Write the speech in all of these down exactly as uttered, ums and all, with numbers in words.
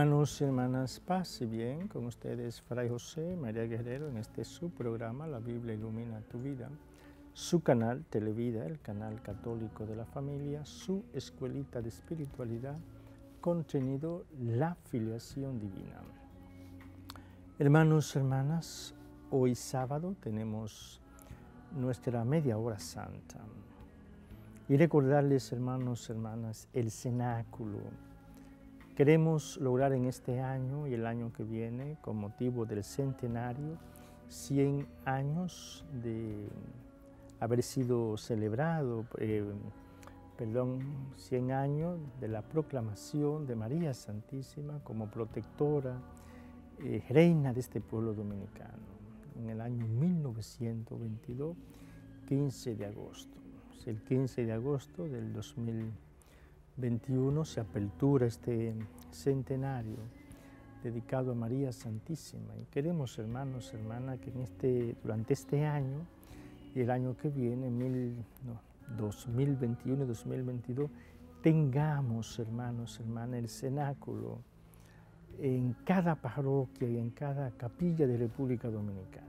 Hermanos y hermanas, paz y bien, con ustedes Fray José María Guerrero en este su programa, La Biblia Ilumina Tu Vida, su canal Televida, el canal católico de la familia, su escuelita de espiritualidad, contenido La Filiación Divina. Hermanos y hermanas, hoy sábado tenemos nuestra media hora santa y recordarles, hermanos y hermanas, el cenáculo. Queremos lograr en este año y el año que viene, con motivo del centenario, cien años de haber sido celebrado, eh, perdón, cien años de la proclamación de María Santísima como protectora, eh, reina de este pueblo dominicano, en el año mil novecientos veintidós, quince de agosto. El quince de agosto del dos mil veintiuno se apertura este centenario dedicado a María Santísima y queremos, hermanos, hermanas, que en este, durante este año y el año que viene, mil, no, dos mil veintiuno y dos mil veintidós, tengamos, hermanos, hermanas, el cenáculo en cada parroquia y en cada capilla de República Dominicana.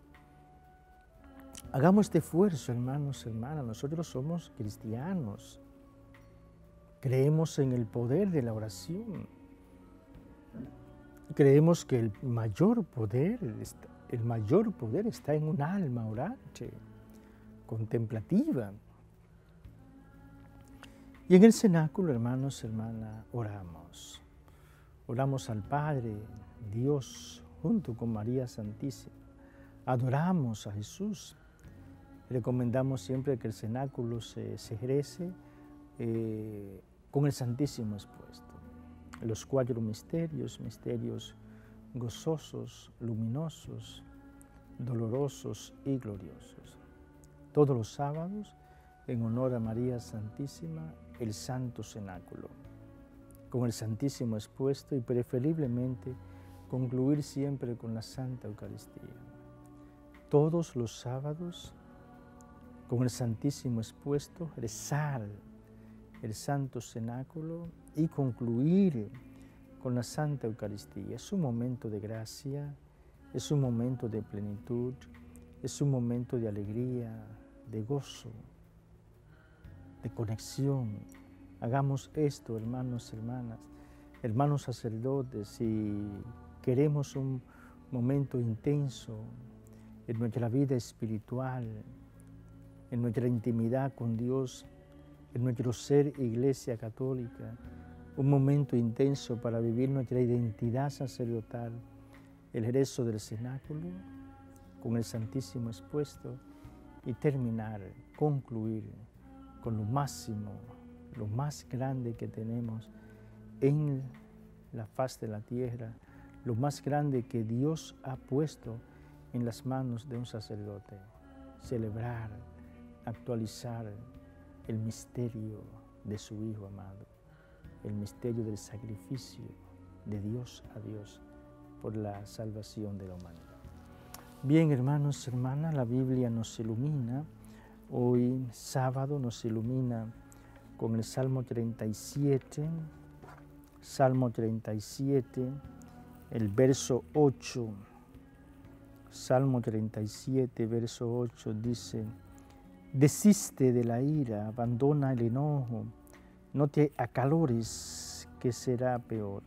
Hagamos este esfuerzo, hermanos, hermanas, nosotros somos cristianos. Creemos en el poder de la oración. Creemos que el mayor poder, el mayor poder está en un alma orante, contemplativa. Y en el cenáculo, hermanos, hermanas, oramos. Oramos al Padre, Dios, junto con María Santísima. Adoramos a Jesús. Recomendamos siempre que el cenáculo se, se egrese eh, con el Santísimo expuesto. Los cuatro misterios, misterios gozosos, luminosos, dolorosos y gloriosos. Todos los sábados, en honor a María Santísima, el Santo Cenáculo, con el Santísimo expuesto y preferiblemente concluir siempre con la Santa Eucaristía. Todos los sábados, con el Santísimo expuesto, rezar el Santo Cenáculo y concluir con la Santa Eucaristía. Es un momento de gracia, es un momento de plenitud, es un momento de alegría, de gozo, de conexión. Hagamos esto, hermanos, hermanas, hermanos sacerdotes, si queremos un momento intenso en nuestra vida espiritual, en nuestra intimidad con Dios, en nuestro ser Iglesia Católica, un momento intenso para vivir nuestra identidad sacerdotal, el rezo del cenáculo con el Santísimo expuesto y terminar, concluir con lo máximo, lo más grande que tenemos en la faz de la tierra, lo más grande que Dios ha puesto en las manos de un sacerdote, celebrar, actualizar el misterio de su Hijo amado, el misterio del sacrificio de Dios a Dios por la salvación de la humanidad. Bien, hermanos, hermanas, la Biblia nos ilumina. Hoy, sábado, nos ilumina con el Salmo treinta y siete, Salmo treinta y siete, el verso ocho. Salmo treinta y siete, verso ocho, dice: desiste de la ira, abandona el enojo, no te acalores, que será peor.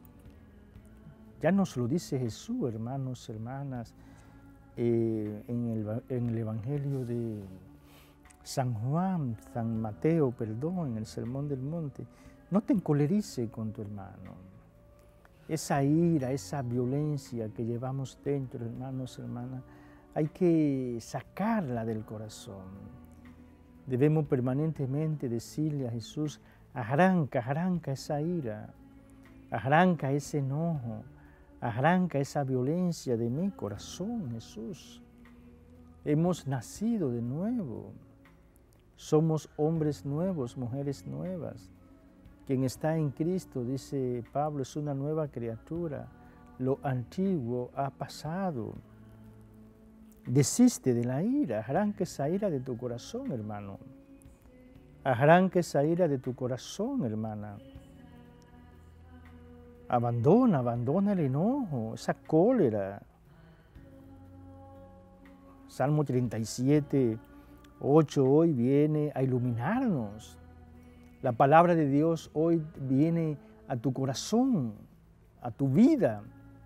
Ya nos lo dice Jesús, hermanos, hermanas, eh, en, el, en el Evangelio de San Juan, San Mateo, perdón, en el Sermón del Monte. No te encolerices con tu hermano. Esa ira, esa violencia que llevamos dentro, hermanos, hermanas, hay que sacarla del corazón. Debemos permanentemente decirle a Jesús: arranca, arranca esa ira, arranca ese enojo, arranca esa violencia de mi corazón, Jesús. Hemos nacido de nuevo, somos hombres nuevos, mujeres nuevas. Quien está en Cristo, dice Pablo, es una nueva criatura, lo antiguo ha pasado. Desiste de la ira, arranca esa ira de tu corazón, hermano. Arranca esa ira de tu corazón, hermana. Abandona, abandona el enojo, esa cólera. Salmo treinta y siete, ocho hoy viene a iluminarnos. La palabra de Dios hoy viene a tu corazón, a tu vida.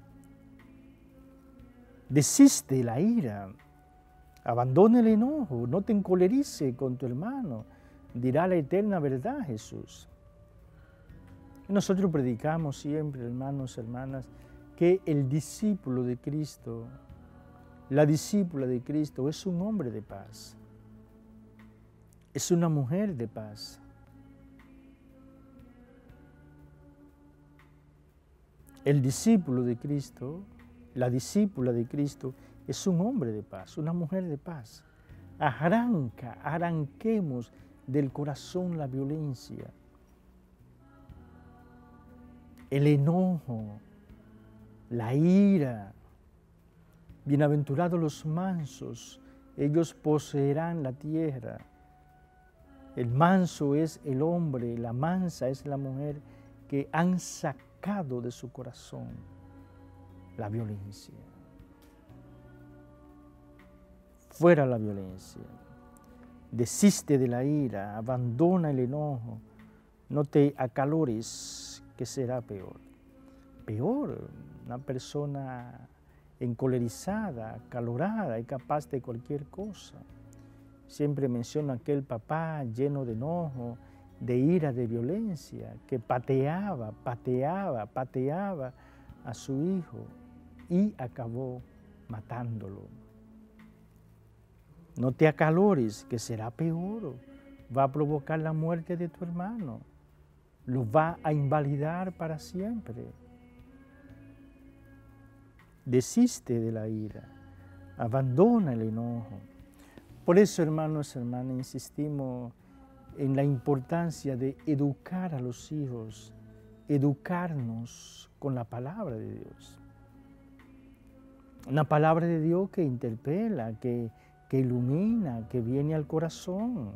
Desiste de la ira, abandona el enojo, no te encolerice con tu hermano, dirá la eterna verdad Jesús. Y nosotros predicamos siempre, hermanos, hermanas, que el discípulo de Cristo, la discípula de Cristo es un hombre de paz, es una mujer de paz. El discípulo de Cristo, la discípula de Cristo, es un hombre de paz, una mujer de paz. Arranca, arranquemos del corazón la violencia, el enojo, la ira. Bienaventurados los mansos, ellos poseerán la tierra. El manso es el hombre, la mansa es la mujer que han sacado de su corazón la violencia. Fuera la violencia. Desiste de la ira, abandona el enojo, no te acalores, que será peor. Peor, una persona encolerizada, acalorada, es capaz de cualquier cosa. Siempre menciono a aquel papá lleno de enojo, de ira, de violencia, que pateaba, pateaba, pateaba a su hijo y acabó matándolo. No te acalores, que será peor, va a provocar la muerte de tu hermano, lo va a invalidar para siempre. Desiste de la ira, abandona el enojo. Por eso, hermanos, hermanas, insistimos en la importancia de educar a los hijos, educarnos con la palabra de Dios. Una palabra de Dios que interpela, que, que ilumina, que viene al corazón.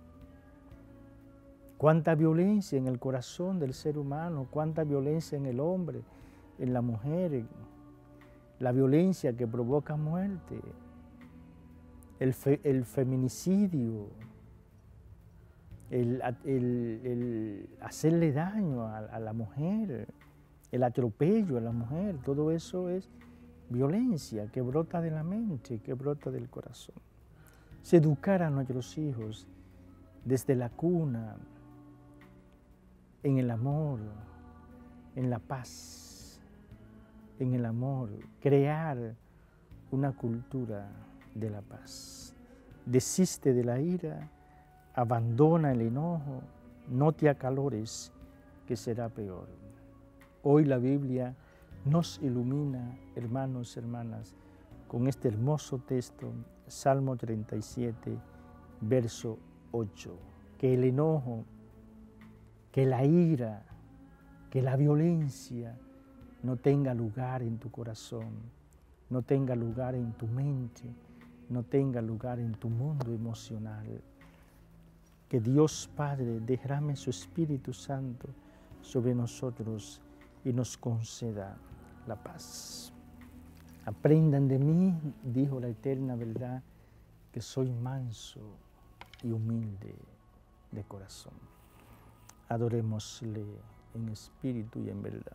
Cuánta violencia en el corazón del ser humano, cuánta violencia en el hombre, en la mujer, la violencia que provoca muerte, el, fe, el feminicidio, el, el, el hacerle daño a, a la mujer, el atropello a la mujer, todo eso es violencia que brota de la mente, que brota del corazón. Es educar a nuestros hijos desde la cuna, en el amor, en la paz, en el amor, crear una cultura de la paz. Desiste de la ira, abandona el enojo, no te acalores, que será peor. Hoy la Biblia nos ilumina, hermanos, hermanas, con este hermoso texto, Salmo treinta y siete, verso ocho, que el enojo, que la ira, que la violencia no tenga lugar en tu corazón, no tenga lugar en tu mente, no tenga lugar en tu mundo emocional. Que Dios Padre derrame su Espíritu Santo sobre nosotros y nos conceda la paz. Aprendan de mí, dijo la eterna verdad, que soy manso y humilde de corazón. Adorémosle en espíritu y en verdad.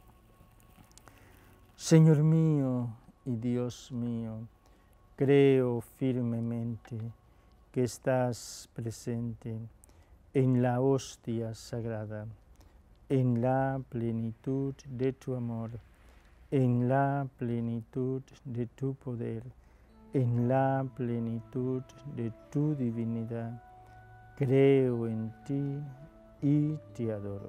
Señor mío y Dios mío, creo firmemente que estás presente en la hostia sagrada, en la plenitud de tu amor, en la plenitud de tu poder, en la plenitud de tu divinidad. Creo en ti y te adoro.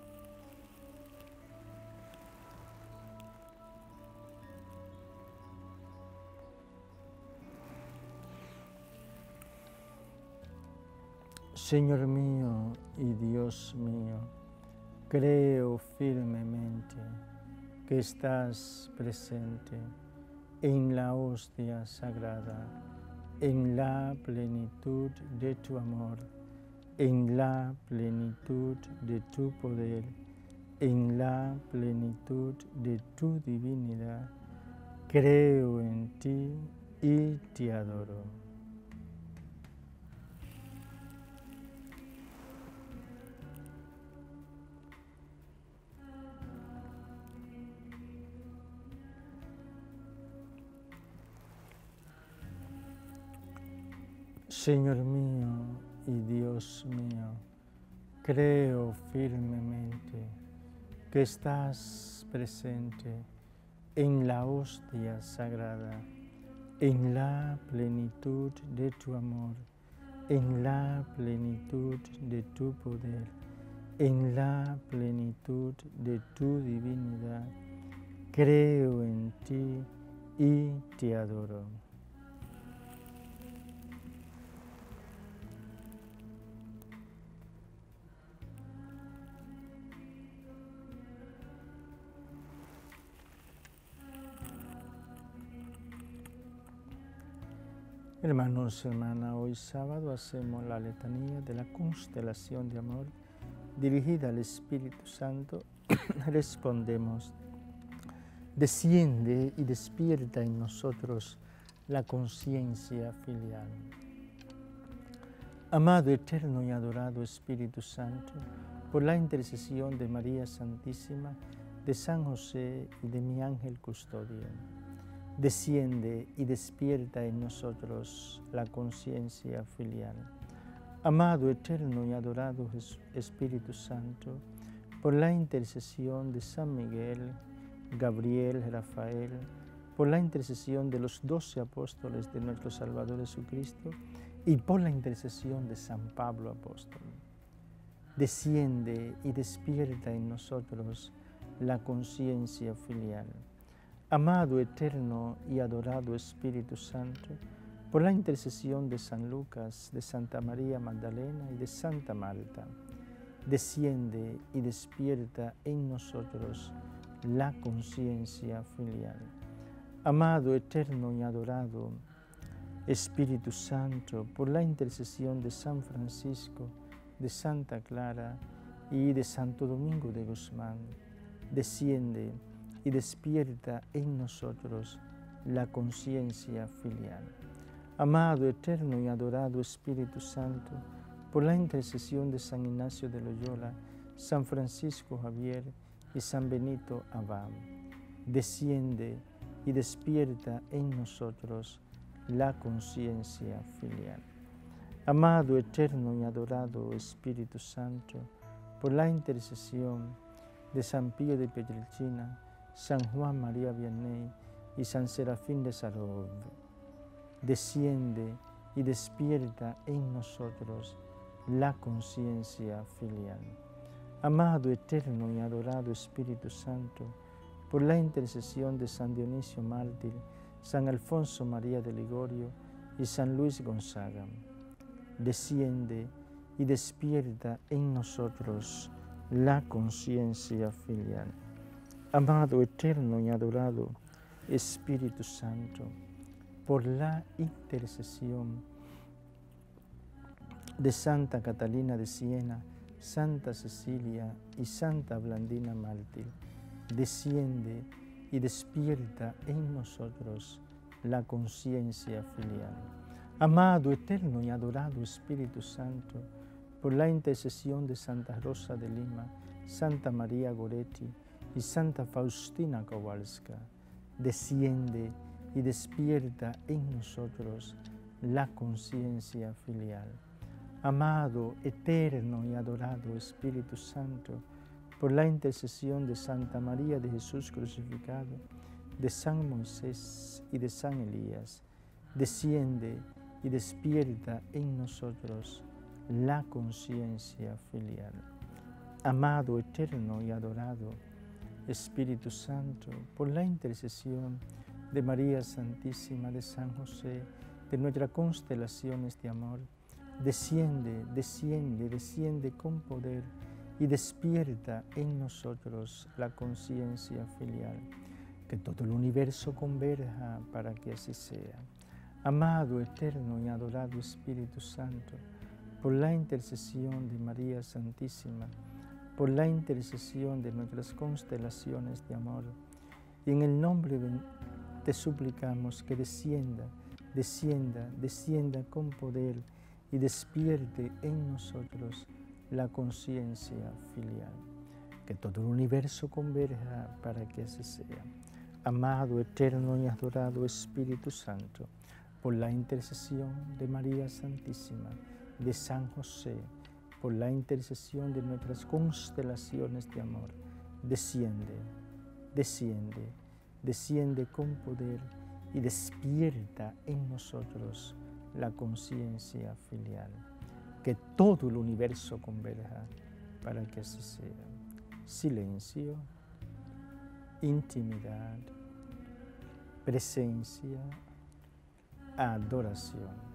Señor mío y Dios mío, creo firmemente que estás presente en la hostia sagrada, en la plenitud de tu amor, en la plenitud de tu poder, en la plenitud de tu divinidad, creo en ti y te adoro. Señor mío y Dios mío, creo firmemente que estás presente en la hostia sagrada, en la plenitud de tu amor, en la plenitud de tu poder, en la plenitud de tu divinidad. Creo en ti y te adoro. Hermanos, hermanas, hoy sábado hacemos la letanía de la constelación de amor dirigida al Espíritu Santo. Respondemos: desciende y despierta en nosotros la conciencia filial. Amado, eterno y adorado Espíritu Santo, por la intercesión de María Santísima, de San José y de mi ángel custodio, desciende y despierta en nosotros la conciencia filial. Amado, eterno y adorado Espíritu Santo, por la intercesión de San Miguel, Gabriel, Rafael, por la intercesión de los doce apóstoles de nuestro Salvador Jesucristo y por la intercesión de San Pablo Apóstol, desciende y despierta en nosotros la conciencia filial. Amado, eterno y adorado Espíritu Santo, por la intercesión de San Lucas, de Santa María Magdalena y de Santa Marta, desciende y despierta en nosotros la conciencia filial. Amado, eterno y adorado Espíritu Santo, por la intercesión de San Francisco, de Santa Clara y de Santo Domingo de Guzmán, desciende y despierta en nosotros la conciencia filial. Amado, eterno y adorado Espíritu Santo, por la intercesión de San Ignacio de Loyola, San Francisco Javier y San Benito Abad, desciende y despierta en nosotros la conciencia filial. Amado, eterno y adorado Espíritu Santo, por la intercesión de San Pío de Pietrelcina, San Juan María Vianney y San Serafín de Sarov, desciende y despierta en nosotros la conciencia filial. Amado, eterno y adorado Espíritu Santo, por la intercesión de San Dionisio Mártir, San Alfonso María de Ligorio y San Luis Gonzaga, desciende y despierta en nosotros la conciencia filial. Amado, eterno y adorado Espíritu Santo, por la intercesión de Santa Catalina de Siena, Santa Cecilia y Santa Blandina Mártir, desciende y despierta en nosotros la conciencia filial. Amado, eterno y adorado Espíritu Santo, por la intercesión de Santa Rosa de Lima, Santa María Goretti y Santa Faustina Kowalska, desciende y despierta en nosotros la conciencia filial. Amado, eterno y adorado Espíritu Santo, por la intercesión de Santa María de Jesús crucificado, de San Moisés y de San Elías, desciende y despierta en nosotros la conciencia filial. Amado, eterno y adorado Espíritu Santo, por la intercesión de María Santísima, de San José, de nuestras constelaciones de amor, desciende, desciende, desciende con poder y despierta en nosotros la conciencia filial. Que todo el universo converja para que así sea. Amado, eterno y adorado Espíritu Santo, por la intercesión de María Santísima, por la intercesión de nuestras constelaciones de amor. Y en el nombre de te suplicamos que descienda, descienda, descienda con poder y despierte en nosotros la conciencia filial. Que todo el universo converja para que así sea. Amado, eterno y adorado Espíritu Santo, por la intercesión de María Santísima, de San José, por la intercesión de nuestras constelaciones de amor, desciende, desciende, desciende con poder y despierta en nosotros la conciencia filial. Que todo el universo converja para que así sea. Silencio, intimidad, presencia, adoración.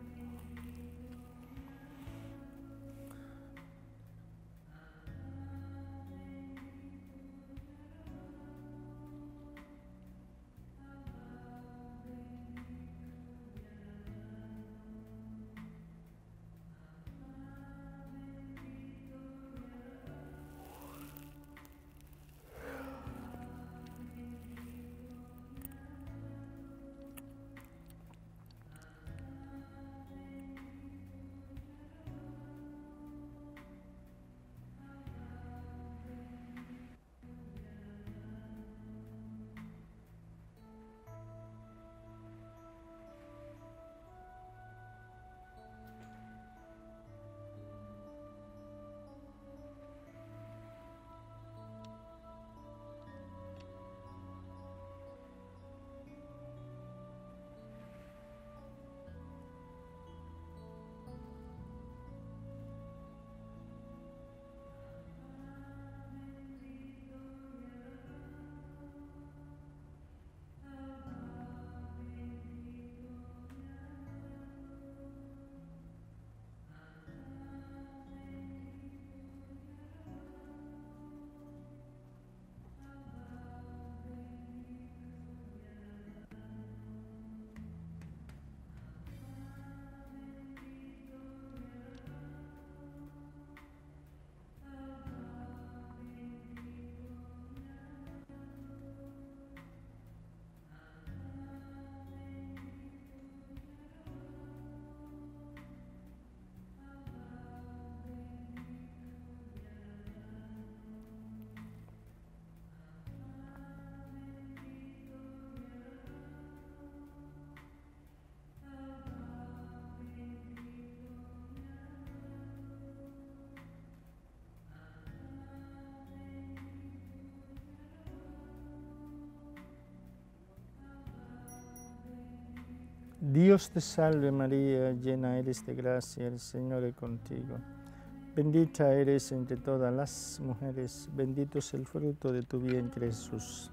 Dios te salve María, llena eres de gracia, el Señor es contigo. Bendita eres entre todas las mujeres, bendito es el fruto de tu vientre Jesús.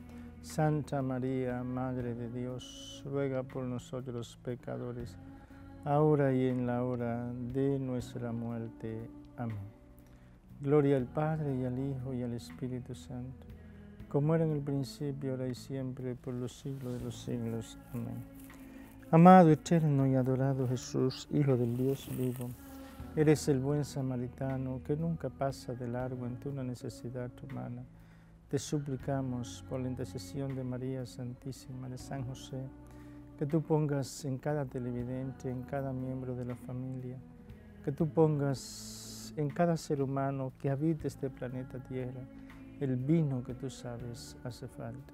Santa María, Madre de Dios, ruega por nosotros pecadores, ahora y en la hora de nuestra muerte. Amén. Gloria al Padre, y al Hijo, y al Espíritu Santo, como era en el principio, ahora y siempre, por los siglos de los siglos. Amén. Amado, eterno y adorado Jesús, Hijo del Dios vivo, eres el buen samaritano que nunca pasa de largo ante una necesidad humana. Te suplicamos por la intercesión de María Santísima, de San José, que tú pongas en cada televidente, en cada miembro de la familia, que tú pongas en cada ser humano que habite este planeta Tierra, el vino que tú sabes hace falta.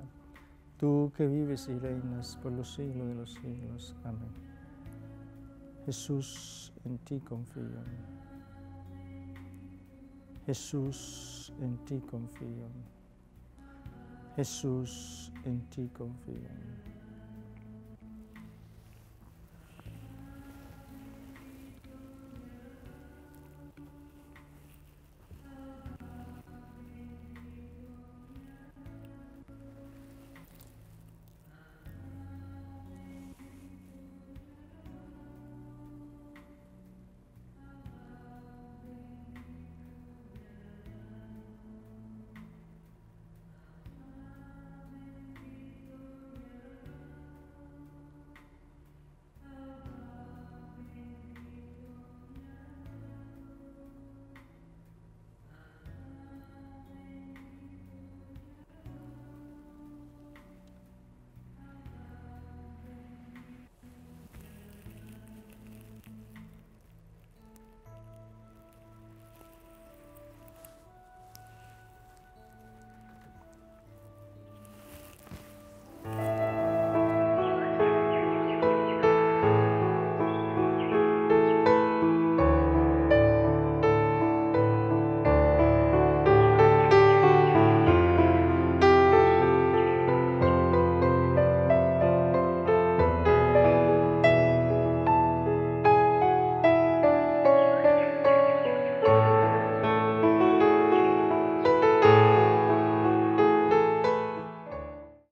Tú que vives y reinas por los siglos de los siglos. Amén. Jesús, en ti confío. Jesús, en ti confío. Jesús, en ti confío.